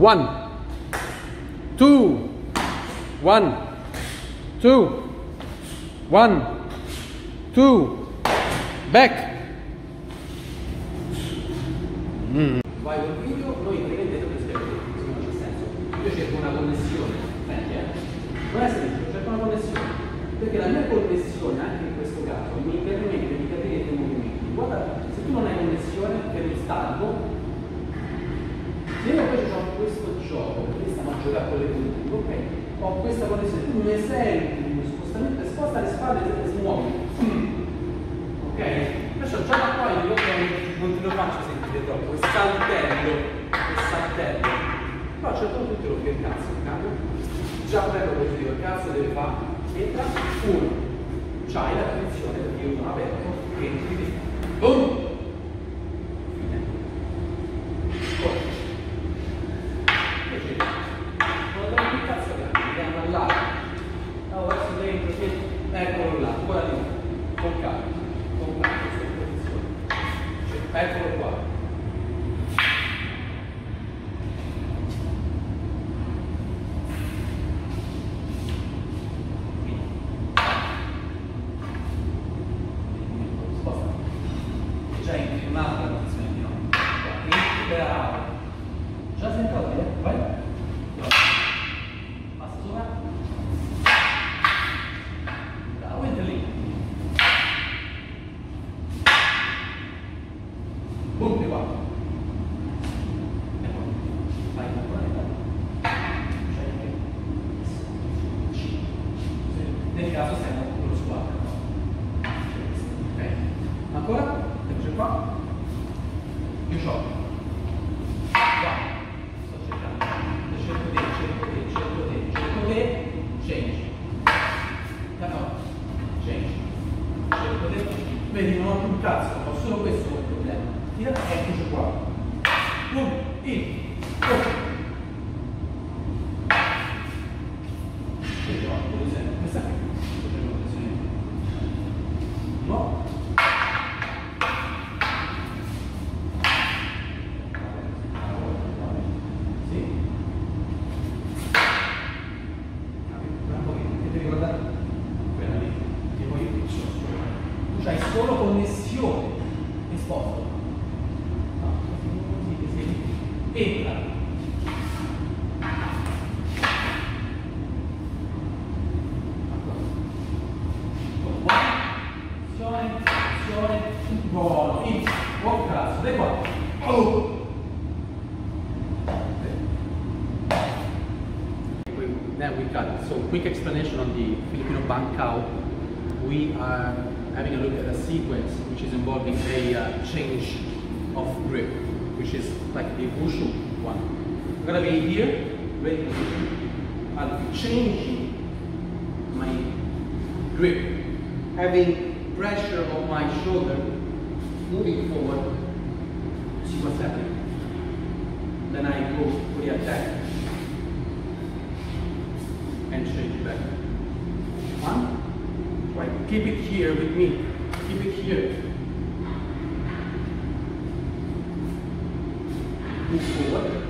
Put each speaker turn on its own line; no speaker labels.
1, 2, 1, 2, 1, 2, back.
Vai col video, noi praticamente dove scrivete, non c'è senso. Io cerco una connessione, senti non è semplice, cerco una connessione, perché la mia connessione, anche in questo caso, mi permette di capire i movimenti. Guarda, se tu non hai connessione per il salvo, se io invece ho questo gioco, perché stiamo a giocare con le punte, ok? Ho questa connessione, tu mi senti uno spostamento, sposta le spalle e si muovi. Ok? Perciò già da qua io non te lo faccio sentire troppo, è saltello, però a un certo punto te lo fai il cazzo, cambio. Già bello così dico, il cazzo deve fare, entra, uno, c'hai la posizione perché io sono aperto, entri, boom! Fine. Poi, invece, quando dai il cazzo grande, andiamo all'altro, allora verso dentro, eccolo là, ora di nuovo, con calma, questa posizione, eccolo qua. Già in un'altra posizione di no. Bravo. Già sentato bene? Vai. Passa sopra. Bravo, entra lì. Boom, di qua. E poi fai ancora le nel caso stiamo con lo squadro. Ok. Ancora? Qua, io ho qua, sto cercando, cerco te, change, no, change, cerco te, vedi non ho più un cazzo, ho solo questo come problema, tira, eccoci qua, boom, in, questa è no. C'hai solo connessione esposto. No, così, entra. Azione, buono, in, buon cazzo, dai qua. Oh.
Now we got it. So quick explanation on the Filipino Bankaw. We are having a look at a sequence which is involving a change of grip, which is like the wushu one. I'm gonna be here, ready position. I'll be changing my grip, having pressure on my shoulder, moving forward, see what's happening. Then I go for the attack and change it back. One. Right. Keep it here with me. Keep it here. Move forward.